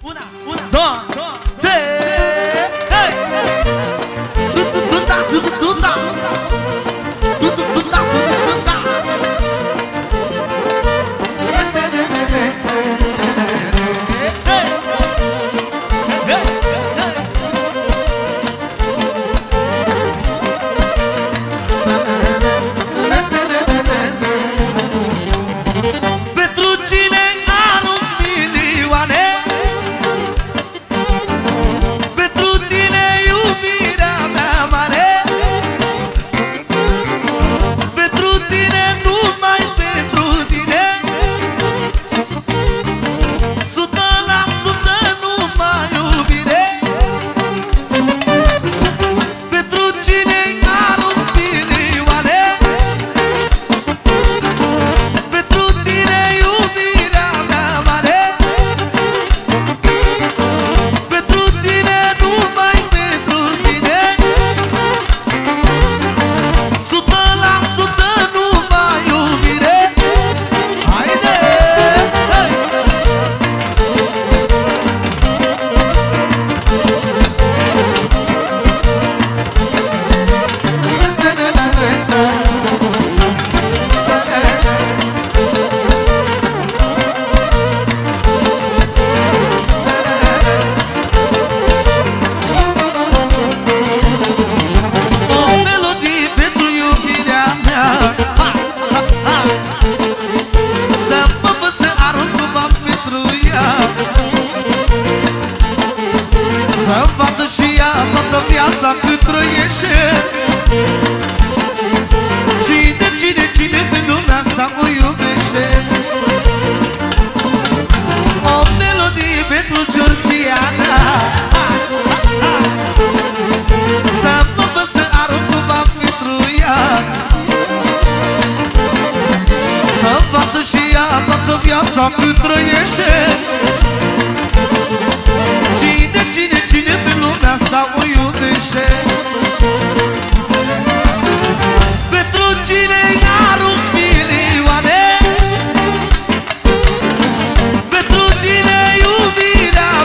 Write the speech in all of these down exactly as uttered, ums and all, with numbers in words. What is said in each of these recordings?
Una, una, două, trei. Hey! Tu tu tu da, tu tu tu da. Tu tu tu da, tu tu tu da. Pentru cine arunc milioane, pentru tine iubirea mea mare, pentru tine, numai pentru tine, sută la sută numai iubire. Pentru cine arunc milioane, pentru tine iubirea mea mare, pentru tine, numai pentru tine, sută la sută numai iubire. Haide! Hey! O melodie pentru iubirea mea. Ha, ha, ha. Să mă văd să arunc bani pentru ea, să-mi vadă și ea toată viața cât trăiește. Cine, cine, cine pe lumea asta o iubește? O melodie pentru Georgiana. Ha, ha, ha. Să mă văd să arunc bani pentru ea, să-mi vadă și ea toată viața cât trăiește. Cine, cine, cine pe lumea asta o iubește? Pentru cine arunc milioane, pentru tine iubirea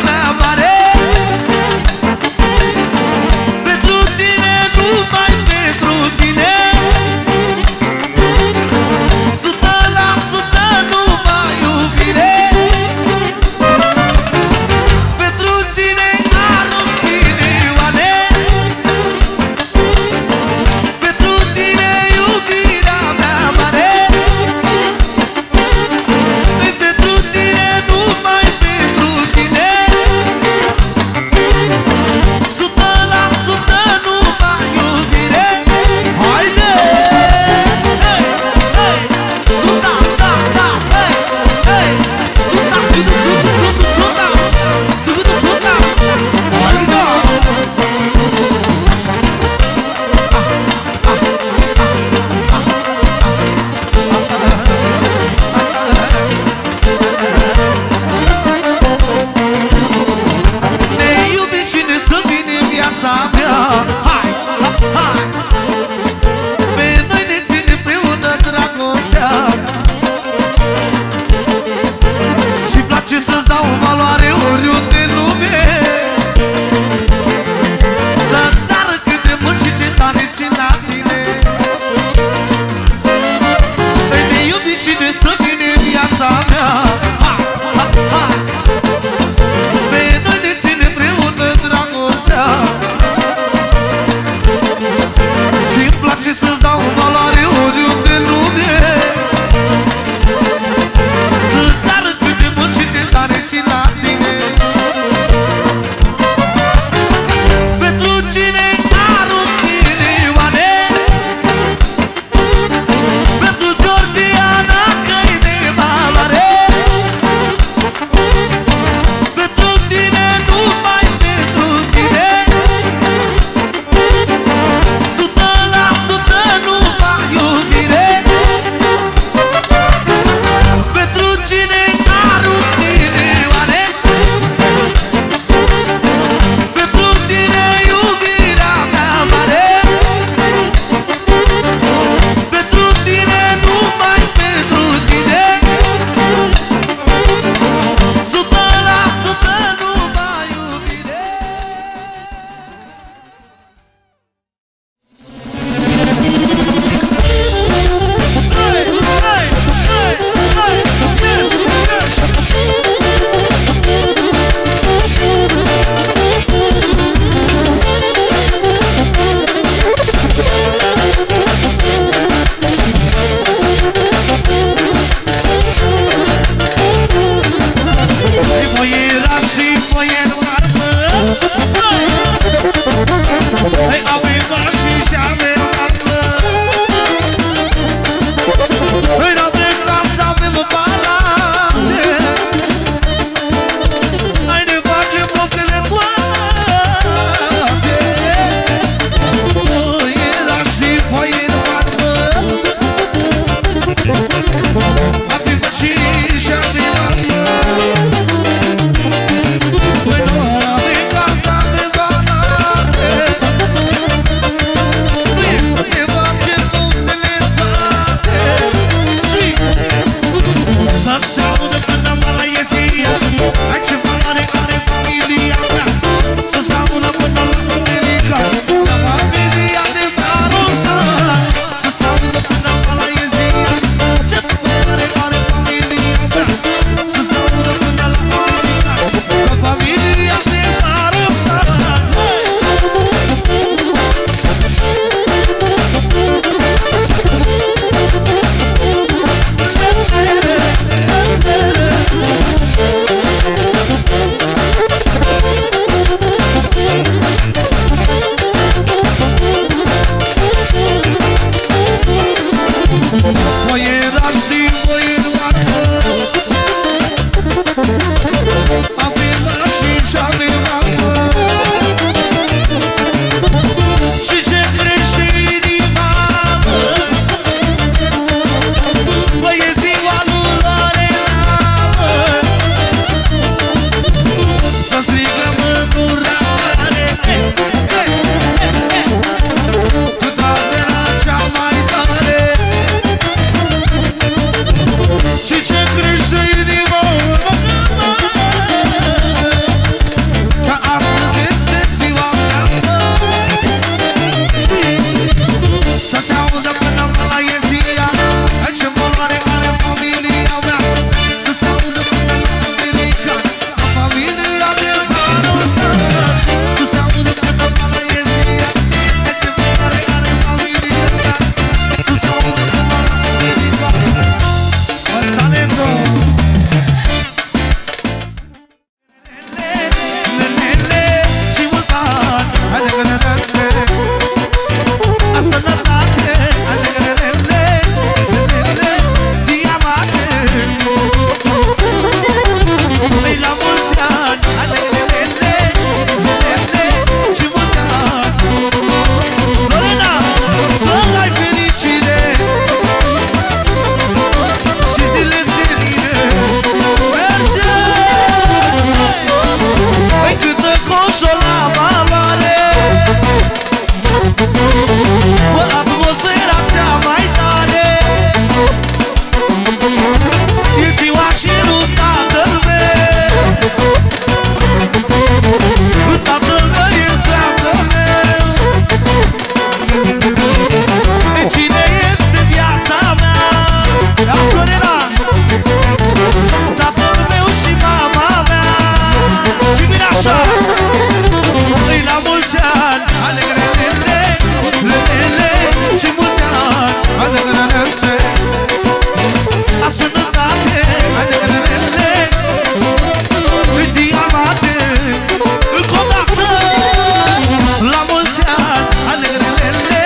Așa! Îi la mulți ani, alegrele, lelele, și mulți ani, alegrele, la sănătate, alegrele, îi diamante, încă o dată, la mulți ani, alegrele,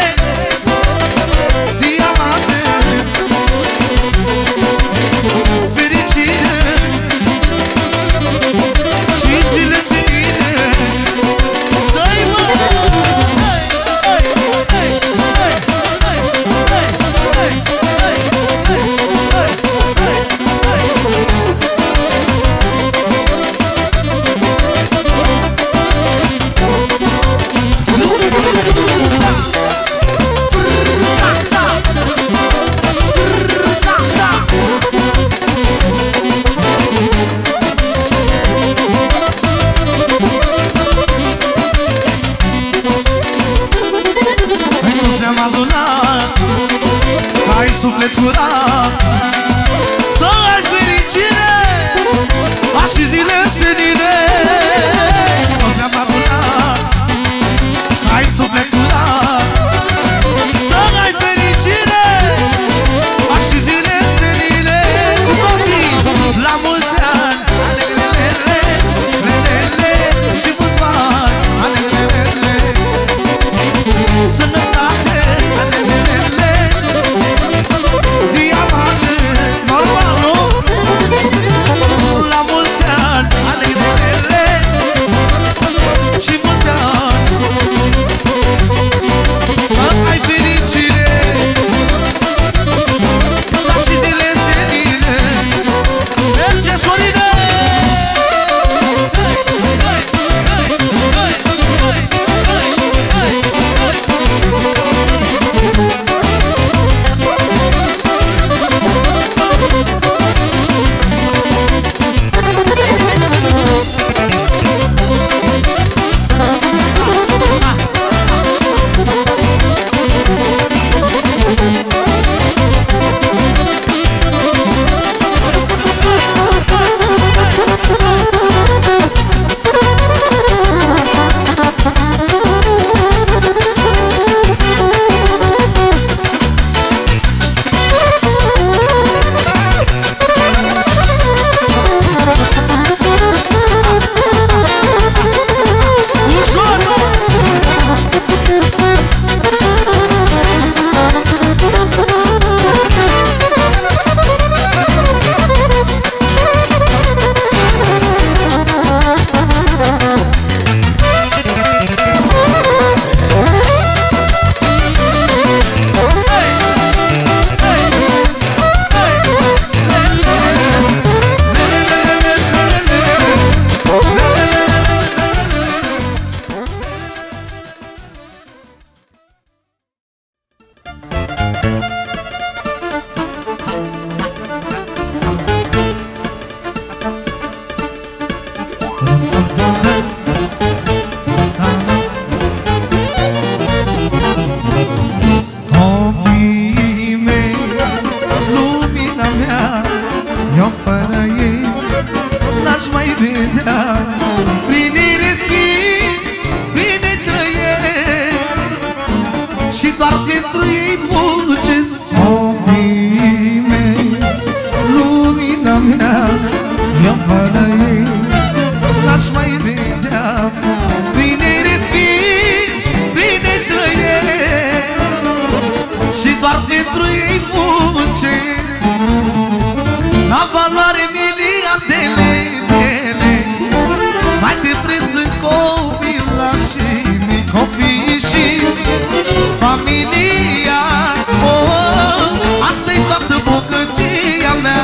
diamante, fericire, și zile senine. Dă-i mă! Ai suflet curat, să ai fericire, ca și zile senine. Toți ne-am adunat, ai suflet curat, să ai fericire, ca și zile senine. Cu toții, la mulți ani, alegrele, lelele, și mulți ani, alegrele, sănătate, alegrele, diamante, normal, nu? La mulți ani, alegrele, și mulți ani, să ai fericire, ca și zile senine. Merge, Sorine! Familia, oh, asta-i toată bucăția mea.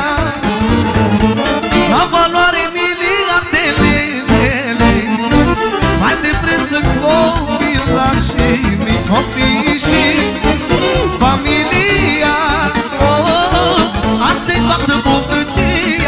La valoare miliardele, mai de preț în copilașii, mici copii și familia, oh, asta-i toată bucăția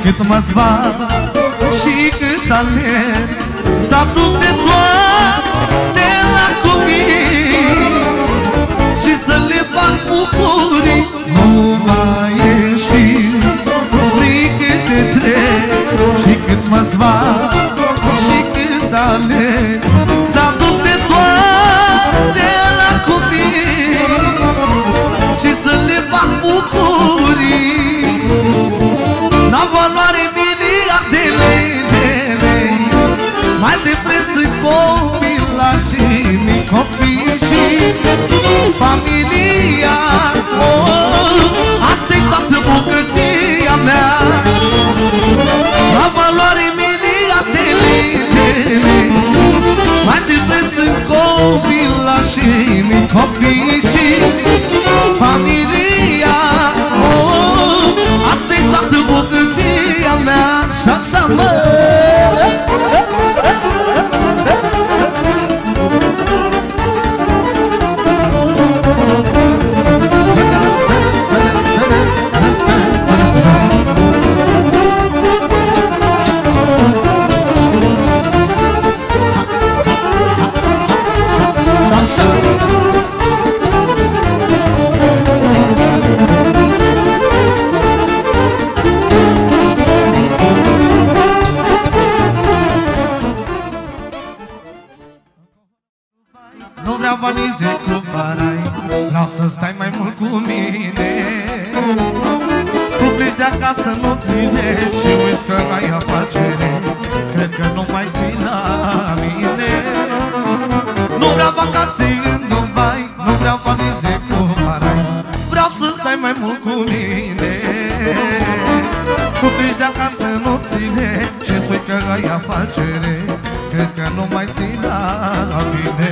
cât mă sfac și cât alerg să aduc de toate la copii și să le fac bucurii. Nu mai știu prin câte trec și cât mă sfac și cât alerg să aduc de toate la copii și să le fac bucurii. N-am valoare miliardele de lei, mai depreț sunt copilașii, mici copii și familia. Oh, asta-i toată bucăția mea. N-am valoare miliardele de lei, mai depreț sunt copilașii, mici copii și familia. Oh, asta-i toată bucăția mea. Și așa mă valize cu parai, vreau să stai mai mult cu mine. Tu pleci de acasă nopțile și uiți că n-ai afacere, cred că nu mai ții la mine. Nu vreau vacanțe în Dubai, nu vreau valize cu parai, vreau să stai mai mult cu mine. Tu pleci de acasă nopțile și spui că ai afacere, cred că nu mai ții la mine.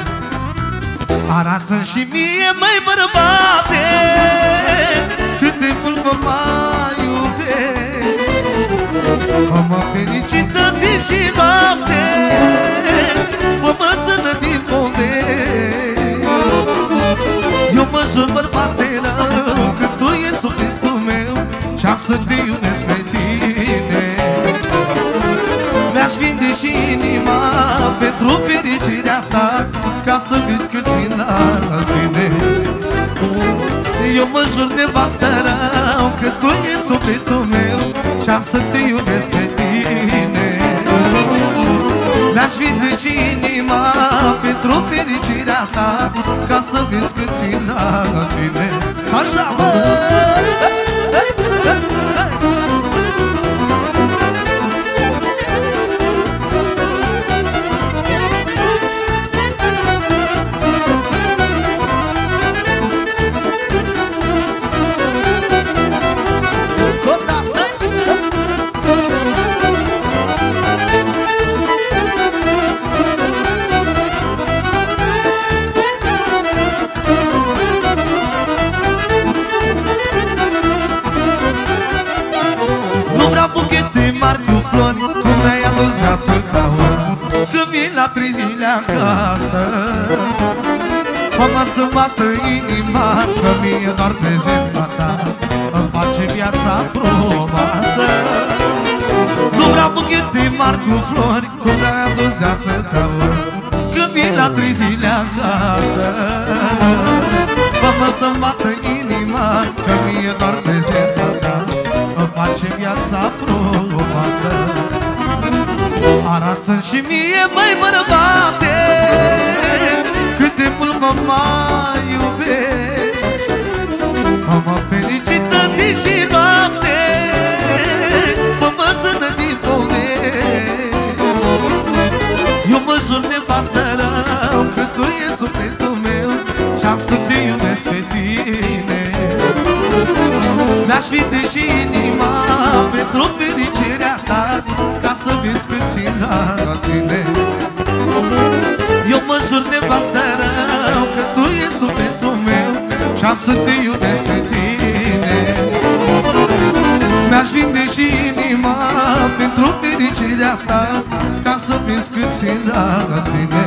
Arată și mie, măi bărbate, cât de mult mă mai iubești. Mă fericită zi și noapte, mă mă sână din povești. Eu mă jur, bărbate rău, că tu e sufletul meu și-am să te iubesc pe tine. Mi-aș vinde și inima pentru fericirea ta, ca să vezi cât țin la tine. Eu mă jur, nevastă rău, că tu e sufletul meu și-am să te iubesc pe tine. Mi-aș vinde și inima pentru fericirea ta, ca să vezi cât țin la tine. Așa mă! Trei zile acasă, mama să-mi bată inima, că mie doar prezența ta îmi face viața frumoasă. Nu vreau buchete mari cu flori, cum ne-ai adus de atâta ori, când vin la trei zile acasă. Mama să-mi bată inima, că mie doar prezența ta îmi face viața frumoasă. Arată și mie, măi bărbate, cât de mult mă mai iubești. Mă felicită zi și noapte, mă mă sână din povești. Eu mă jur, nevastă rău, că tu e sufletul meu și-am să te iubesc pe tine. Mi-aș vinde și inima pentru fericirea ta, ca să vezi cât țin la tine. Eu mă jur, nevastă rău, că tu e sufletul meu și-am să te iubesc pe tine. Mi-aș vinde și inima pentru fericirea ta, ca să vezi cât țin la tine.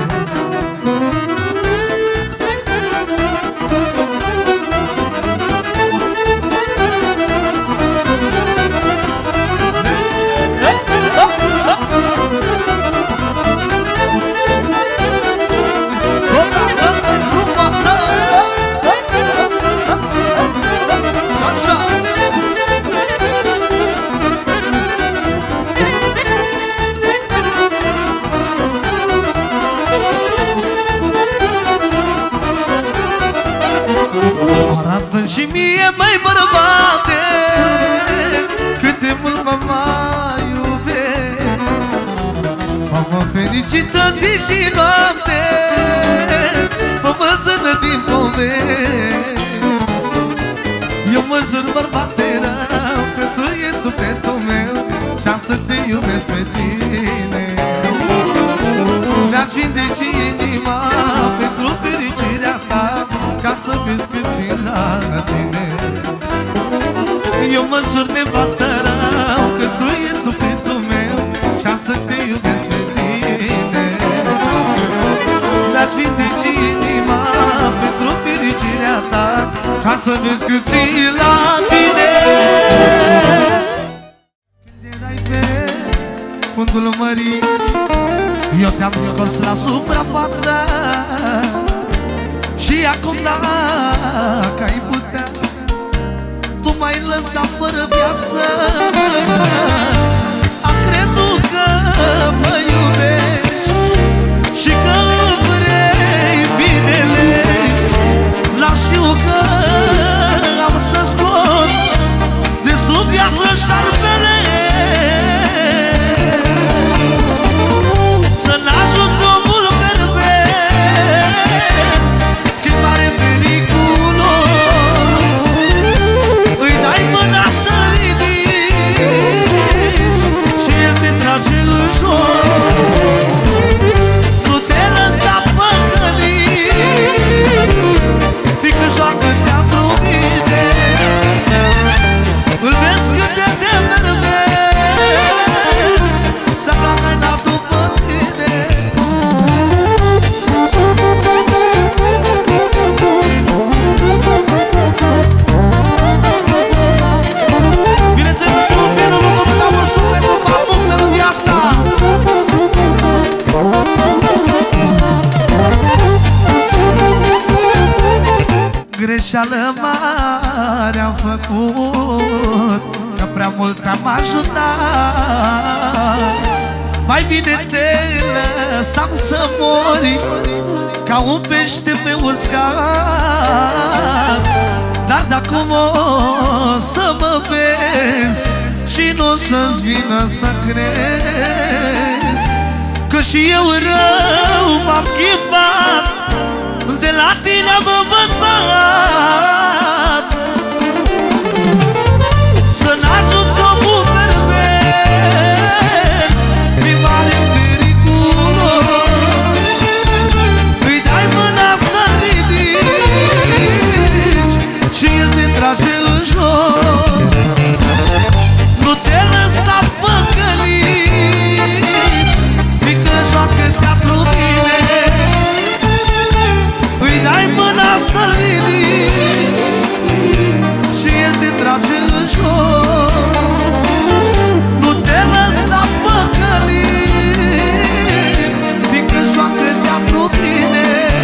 bate, cât de mult mă mai iubești. Mama fericită zi și noapte, mă zână din povești. Eu mă jur, bărbate rău, că tu e sufletul meu și-am să te iubesc pe tine. Mi-aș vinde și inima pentru fericirea ta, ca să vezi cât țin la tine. Eu mă jur, nevastă rău, că tu e sufletul meu și-am să te iubesc pe tine. Mi-aș vinde și inima pentru fericirea ta, ca să vezi cât țin la tine. Când erai pe fundul mării, eu te-am scos la suprafață. Și acum dacă ai putea, tu m-ai lăsat fără viață. Am crezut că mă iubești și că vrei binele, dar știu că am să scot de sub viață șarpele. Să n-ajuți omul pervers când pare periculos, îi dai mâna să ridici și el te trage în jos. Nu te lăsa păcălit, fică joacă-te într-o mine. Îl vezi cât de demervezi, să placă la după tine. Bineînțeles, tu vinul nu cum cam un sufletul papu pe melodia asta. Greșeală mare am făcut, că prea mult am ajutat. Mai bine te lăsam să mori ca un pește pe uscat. Dar dacă o să mă vezi și nu o să-ți vină să crezi că și eu rău m-am schimbat, de la tine am învățat să n-ajuți omul pervers, mi mare periculos, îi dai mâna să ridici și el te trage în jos. Nu te lăsa păcălit, fică joacă-te într-o tine. Îi dai mâna să-l ridici și el te trage în jos. Nu te lăsa păcălit, fiindcă joacă-te într-o tine.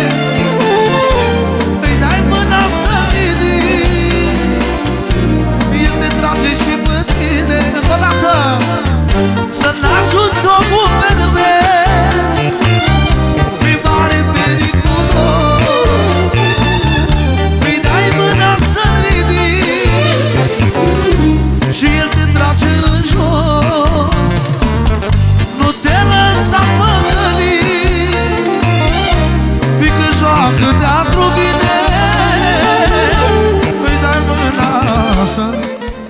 Îi dai mâna să-l ridici, el te trage și pe tine. Odată să n-ajuți omul pervers, mi mare periculos, îi dai mâna să ridici și el te trage în jos. Nu te lăsa păcălit, fiindcă joacă-te într-o bine. Îi dai mâna să ridici.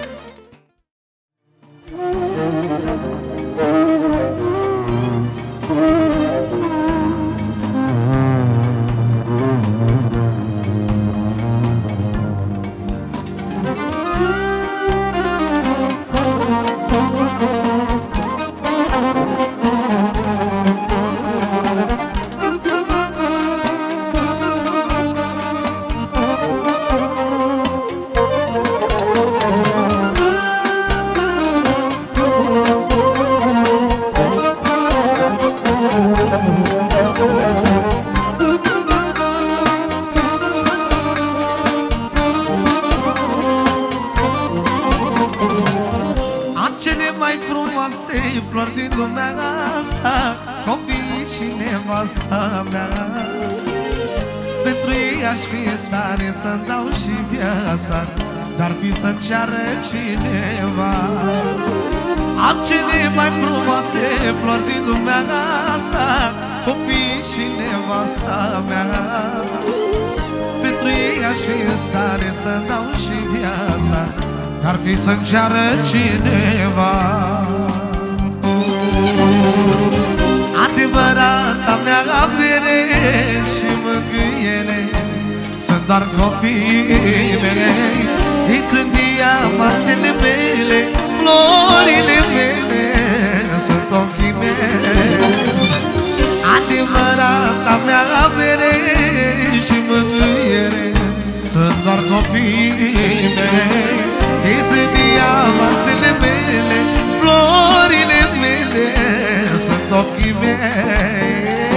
Flori din lumea asta, copii și nevasta mea. Pentru ei aș fi în stare să-mi dau și viața. Dar fi să-mi ceară cineva. Am cele mai frumoase flori din lumea asta, copii și nevasta mea. Pentru ei aș fi în stare să dau și viața, dar fi să-mi ceară cineva. Adevărata mea avere și mângâiere sunt doar copiii mei. Ei sunt diamantele mele, florile mele sunt ochii mei. Adevărata mea avere și mângâiere sunt doar copiii mei. Ei sunt diamantele mele, florile mele sunt ochii mei.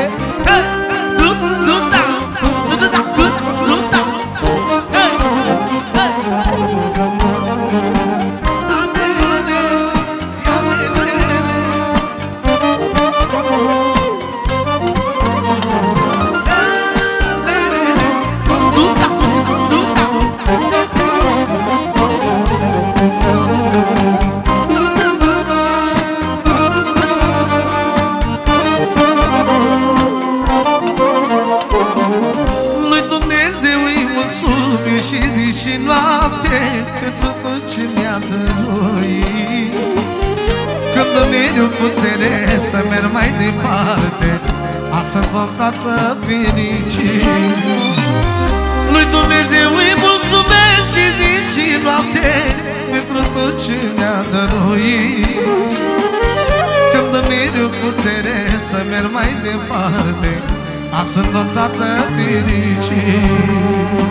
Și zi și noapte pentru tot ce mi-a dăruit. Când îmi vine o putere să merg mai departe, a să tot tată fericit. Lui Dumnezeu îi mulțumesc și zi și noapte pentru tot ce mi-a dăruit. Când îmi vine o putere să merg mai departe, a să tot tată fericit.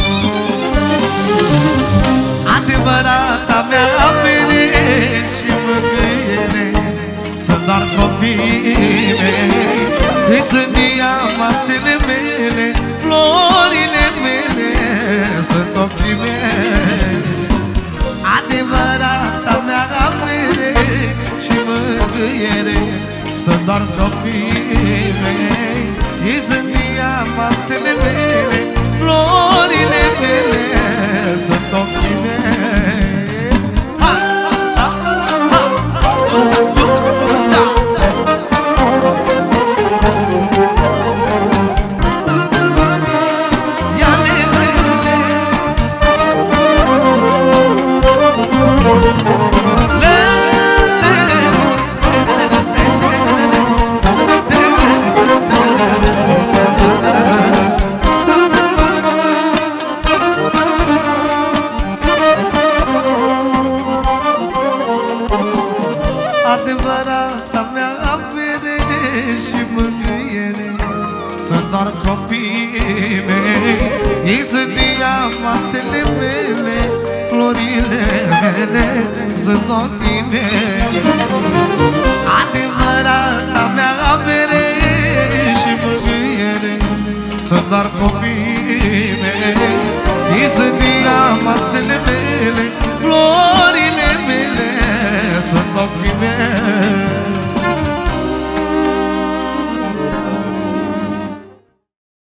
Adevărata mea avere și mângâiere sunt doar copiii mei. Ei sunt diamantele mele, florile mele sunt ochii mei. Adevărata mea avere și mângâiere sunt doar copiii mei. Ei sunt diamantele mele, florile mele sunt ochii mei. Ha, ha, ha, ha, uh, uh, da. Ia le, le, le. Le, adevărata mea avere și mângâiere sunt doar copiii mei. Ei sunt diamantele mele, florile mele sunt ochii mei. Adevărata mea avere și mângâiere sunt doar copiii mei. Ei sunt diamantele mele, florile mele sunt ochii mei.